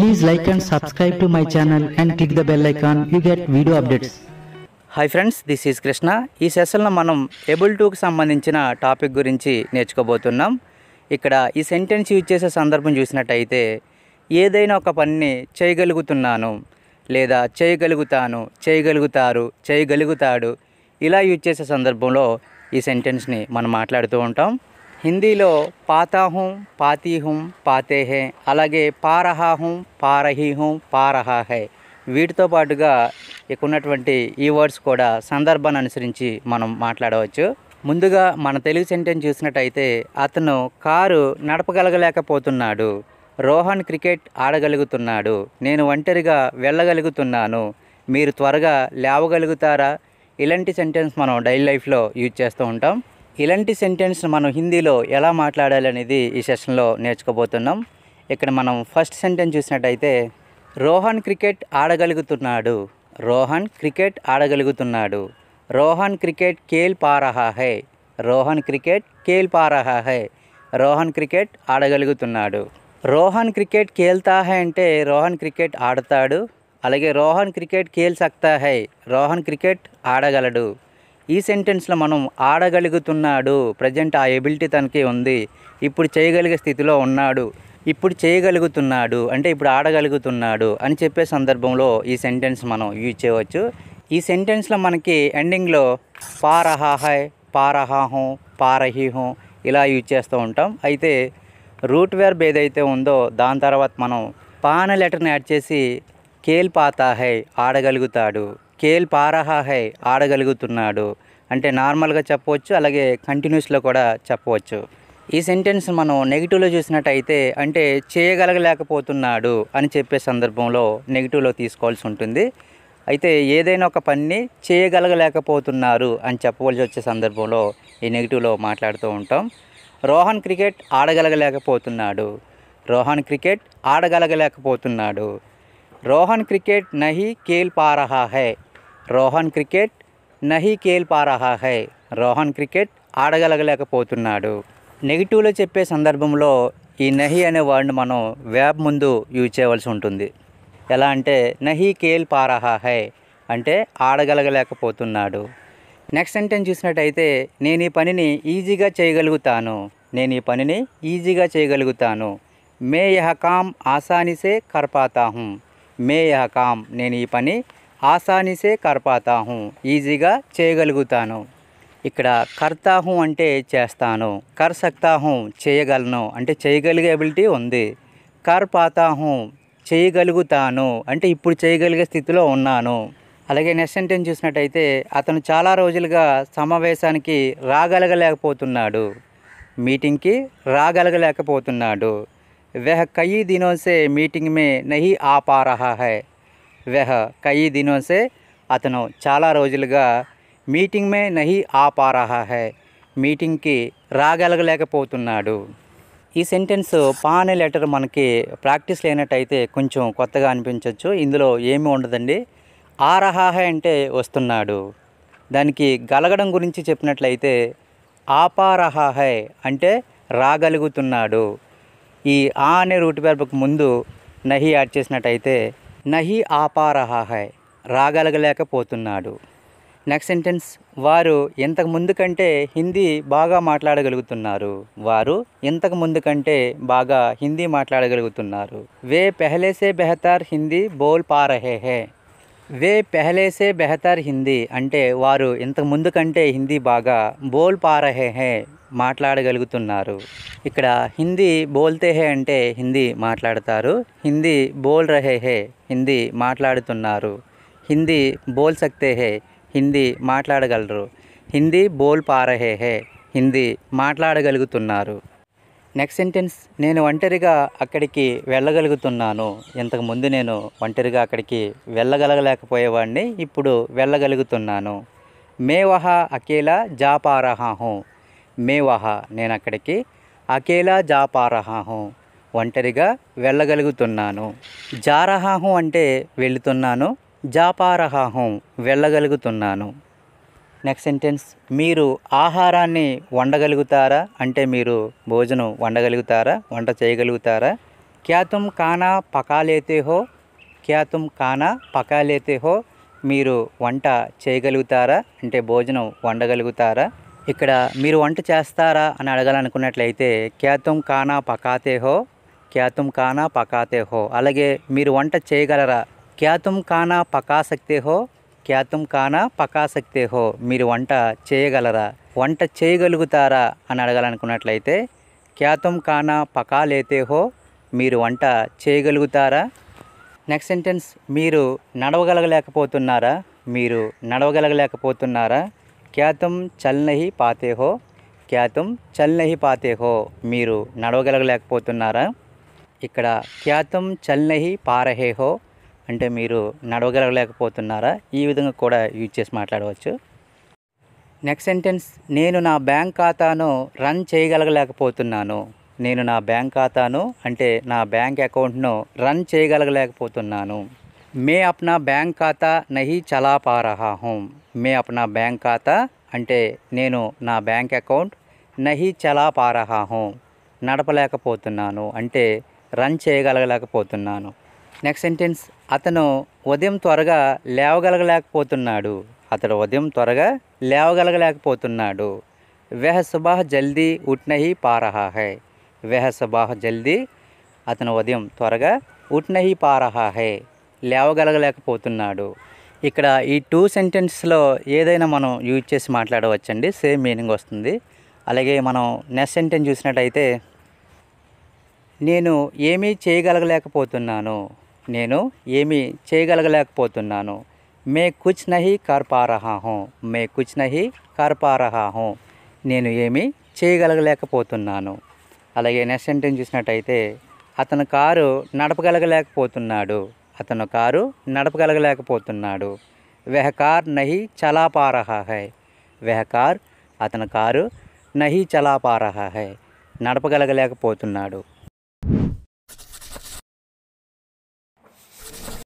Please like and subscribe to my channel and click the bell icon. You get video updates. Hi friends, this is Krishna. ఈ సెషన్లో మనం able Tuki సంబంధించిన topic గురించి నేర్చుకోబోతున్నాం. ఇక్కడ ఈ sentence use చేసే సందర్భం చూసినట్టయితే ఏదైనా ఒక పనిని చేయగలుగుతున్నాను లేదా చేయగలుగుతాను, చేయగలుగుతారు, చేయగలుగుతాడు ఇలా యూజ్ చేసే సందర్భంలో ఈ సెంటెన్స్ని మనం మాట్లాడుతూ ఉంటాం. హిందీలో పాతా హూం, పాతీ హూం, పాతే హే, అలాగే పా రహా హూం, పా రహీ హూం, పా రహా హై, వీటితో పాటుగా ఇక ఉన్నటువంటి ఈ వర్డ్స్ కూడా సందర్భాన్ని అనుసరించి మనం మాట్లాడవచ్చు. ముందుగా మన తెలుగు సెంటెన్స్ చూసినట్టయితే అతను కారు నడపగలగలేకపోతున్నాడు, రోహన్ క్రికెట్ ఆడగలుగుతున్నాడు, నేను ఒంటరిగా వెళ్ళగలుగుతున్నాను, మీరు త్వరగా లేవగలుగుతారా, ఇలాంటి సెంటెన్స్ మనం డైలీ లైఫ్లో యూజ్ చేస్తూ ఉంటాం. ఇలాంటి సెంటెన్స్ మనం హిందీలో ఎలా మాట్లాడాలి అనేది ఈ సెషన్లో నేర్చుకోబోతున్నాం. ఇక్కడ మనం ఫస్ట్ సెంటెన్స్ చూసినట్టయితే రోహన్ క్రికెట్ ఆడగలుగుతున్నాడు, రోహన్ క్రికెట్ ఆడగలుగుతున్నాడు, రోహన్ క్రికెట్ ఖేల్ పా రహా హై, రోహన్ క్రికెట్ ఖేల్ పా రహా హై, రోహన్ క్రికెట్ ఆడగలుగుతున్నాడు. రోహన్ క్రికెట్ ఖేల్తా హై అంటే రోహన్ క్రికెట్ ఆడతాడు, అలాగే రోహన్ క్రికెట్ ఖేల్ సక్తా హై, రోహన్ క్రికెట్ ఆడగలడు. ఈ సెంటెన్స్లో మనం ఆడగలుగుతున్నాడు, ప్రజెంట్ ఆ ఎబిలిటీ తనకి ఉంది, ఇప్పుడు చేయగలిగే స్థితిలో ఉన్నాడు, ఇప్పుడు చేయగలుగుతున్నాడు అంటే ఇప్పుడు ఆడగలుగుతున్నాడు అని చెప్పే సందర్భంలో ఈ సెంటెన్స్ మనం యూజ్ చేయవచ్చు. ఈ సెంటెన్స్లో మనకి ఎండింగ్లో పా రహా హై, పా రహా హూం, పా రహీ హూం ఇలా యూజ్ చేస్తూ ఉంటాం. అయితే రూట్ వెర్బ్ ఏదైతే ఉందో దాని తర్వాత మనం పా అనే లెటర్ని యాడ్ చేసి ఖేల్ పాతా హై ఆడగలుగుతాడు, ఖేల్ పా రహా హై ఆడగలుగుతున్నాడు అంటే నార్మల్గా చెప్పవచ్చు, అలాగే కంటిన్యూస్లో కూడా చెప్పవచ్చు. ఈ సెంటెన్స్ మనం నెగిటివ్లో చూసినట్టయితే అంటే చేయగలగలేకపోతున్నాడు అని చెప్పే సందర్భంలో నెగిటివ్లో తీసుకోవాల్సి ఉంటుంది. అయితే ఏదైనా ఒక పనిని చేయగలగలేకపోతున్నారు అని చెప్పవలసి వచ్చే సందర్భంలో ఈ నెగిటివ్లో మాట్లాడుతూ ఉంటాం. రోహన్ క్రికెట్ ఆడగలగలేకపోతున్నాడు, రోహన్ క్రికెట్ ఆడగలగలేకపోతున్నాడు, రోహన్ క్రికెట్ నహీ ఖేల్ పా రహా హై, రోహన్ క్రికెట్ నహీ ఖేల్ పా రహా హై, రోహన్ క్రికెట్ ఆడగలగలేకపోతున్నాడు. నెగిటివ్లో చెప్పే సందర్భంలో ఈ నహీ అనే వర్డ్ని మనం వ్యాబ్ ముందు యూజ్ చేయవలసి ఉంటుంది. ఎలా అంటే నహీ ఖేల్ పా రహా హై అంటే ఆడగలగలేకపోతున్నాడు. నెక్స్ట్ సెంటెన్స్ చూసినట్టయితే నేను ఈ పనిని ఈజీగా చేయగలుగుతాను, నేను ఈ పనిని ఈజీగా చేయగలుగుతాను, మే యహ కామ్ ఆసానీ సే కర్ పాతా హూం, మే యహ కామ్ నేను ఈ పని ఆసానీ సే కర్ పాతా హూం ఈజీగా చేయగలుగుతాను. ఇక్కడ కర్తా హూం అంటే చేస్తాను, కర్ సక్తా హూం చేయగలను అంటే చేయగలిగే ఎబిలిటీ ఉంది, కర్ పాతా హూం చేయగలుగుతాను అంటే ఇప్పుడు చేయగలిగే స్థితిలో ఉన్నాను. అలాగే నెక్స్ట్ సెంటెన్స్ చూసినట్టయితే అతను చాలా రోజులుగా సమావేశానికి రాగలగలేకపోతున్నాడు, మీటింగ్కి రాగలగలేకపోతున్నాడు, वह कई दिनों से मीटिंग में नहीं आ पा रहा है, वह कई दिनों से అతను చాలా రోజులుగా మీటింగ్ మే నహీ ఆ పా రహా హై మీటింగ్కి రాగలగలేకపోతున్నాడు. ఈ సెంటెన్స్ పా అనే లెటర్ మనకి ప్రాక్టీస్ లేనట్టయితే కొంచెం కొత్తగా అనిపించవచ్చు. ఇందులో ఏమీ ఉండదండి. ఆ రహా హై అంటే వస్తున్నాడు, దానికి గలగడం గురించి చెప్పినట్లయితే ఆపా రహా హై అంటే రాగలుగుతున్నాడు. ఈ ఆ అనే రూట్ వెర్బ్కు ముందు నహీ యాడ్ చేసినట్టయితే నహీ ఆపా రహా హై రాగలగలేకపోతున్నాడు. నెక్స్ట్ సెంటెన్స్ వారు ఇంతకు ముందు కంటే హిందీ బాగా మాట్లాడగలుగుతున్నారు, వారు ఇంతకు ముందు కంటే బాగా హిందీ మాట్లాడగలుగుతున్నారు, వే పెహలే సే బెహతర్ హిందీ బోల్ పా రహే హై, వే పెహలే సే బెహతర్ హిందీ అంటే వారు ఇంతకు ముందు కంటే హిందీ బాగా బోల్ పా రహే హై మాట్లాడగలుగుతున్నారు. ఇక్కడ హిందీ బోల్తే హే అంటే హిందీ మాట్లాడతారు, హిందీ బోల్ రహే హే హిందీ మాట్లాడుతున్నారు, హిందీ బోల్ సక్తే హే హిందీ మాట్లాడగలరు, హిందీ బోల్ పా రహే హే హిందీ మాట్లాడగలుగుతున్నారు. నెక్స్ట్ సెంటెన్స్ నేను ఒంటరిగా అక్కడికి వెళ్ళగలుగుతున్నాను, ఇంతకుముందు నేను ఒంటరిగా అక్కడికి వెళ్ళగలగలేకపోయేవాడిని, ఇప్పుడు వెళ్ళగలుగుతున్నాను, మే వహా అకేలా జా పా రహా హూం, మే వహా నేను అక్కడికి, అకేలా జా పా రహా హూం ఒంటరిగా వెళ్ళగలుగుతున్నాను, జా రహా హూం అంటే వెళుతున్నాను, జా పా రహా హూం వెళ్ళగలుగుతున్నాను. నెక్స్ట్ సెంటెన్స్ మీరు ఆహారాన్ని వండగలుగుతారా అంటే మీరు భోజనం వండగలుగుతారా, వంట చేయగలుగుతారా, క్యా తుమ్ ఖానా పకా లేతే హో, క్యా తుమ్ ఖానా పకా లేతే హో, మీరు వంట చేయగలుగుతారా అంటే భోజనం వండగలుగుతారా. ఇక్కడ మీరు వంట చేస్తారా అని అడగాలనుకున్నట్లయితే క్యా తుమ్ ఖానా పకాతే హో, క్యా తుమ్ ఖానా పకాతే హో. అలాగే మీరు వంట చేయగలరా, క్యా తుమ్ ఖానా పకా సక్తే హో, క్యా తుమ్ ఖానా పకా సక్తే హో, మీరు వంట చేయగలరా, వంట చేయగలుగుతారా అని అడగాలనుకున్నట్లయితే క్యా తుమ్ ఖానా పకా లేతే హో, మీరు వంట చేయగలుగుతారా. నెక్స్ట్ సెంటెన్స్, మీరు నడవగలగలేకపోతున్నారా, మీరు నడవగలగలేకపోతున్నారా. క్యా తుమ్ చల్ నహీ పాతే హో, క్యా తుమ్ చల్ నహీ పాతే హో, మీరు నడవగలగలేకపోతున్నారా. ఇక్కడ క్యా తుమ్ చల్ నహీ పా రహే హో అంటే మీరు నడవగలగలేకపోతున్నారా. ఈ విధంగా కూడా యూజ్ చేసి మాట్లాడవచ్చు. నెక్స్ట్ సెంటెన్స్, నేను నా బ్యాంక్ ఖాతాను రన్ చేయగలగలేకపోతున్నాను, నేను నా బ్యాంక్ ఖాతాను అంటే నా బ్యాంక్ అకౌంట్ను రన్ చేయగలగలేకపోతున్నాను. మే అప్నా బ్యాంక్ ఖాతా నహీ చలా పా రహా హూం, మే అప్నా బ్యాంక్ ఖాతా అంటే నేను నా బ్యాంక్ అకౌంట్ నహీ చలా పా రహా హూం నడపలేకపోతున్నాను అంటే రన్ చేయగలగలేకపోతున్నాను. నెక్స్ట్ సెంటెన్స్, అతను ఉదయం త్వరగా లేవగలగలేకపోతున్నాడు, అతడు ఉదయం త్వరగా లేవగలగలేకపోతున్నాడు. వహ్ సుబహ్ జల్దీ ఉఠ్ నహీ పా రహా హై, వహ్ సుబహ్ జల్దీ, అతను ఉదయం త్వరగా ఉఠ్ నహీ పా రహా హై లేవగలగలేకపోతున్నాడు. ఇక్కడ ఈ 2 సెంటెన్స్లో ఏదైనా మనం యూజ్ చేసి మాట్లాడవచ్చండి, సేమ్ మీనింగ్ వస్తుంది. అలాగే మనం నెక్స్ట్ సెంటెన్స్ చూసినట్టయితే నేను ఏమీ చేయగలగలేకపోతున్నాను, నేను ఏమీ చేయగలగలేకపోతున్నాను. మే కుచ్ నహీ కర్ పా రహా హూం, మే కుచ్ నహీ కర్ పా రహా హూం, నేను ఏమీ చేయగలగలేకపోతున్నాను. అలాగే నెక్స్ట్ సెంటెన్స్ చూసినట్టయితే అతను కారు నడపగలగలేకపోతున్నాడు, అతను కారు నడపగలగలేకపోతున్నాడు. వహ్ కార్ నహీ చలా పా రహా హై, వహ్ కార్, అతను కారు నహీ చలా పా రహా హై నడపగలగలేకపోతున్నాడు.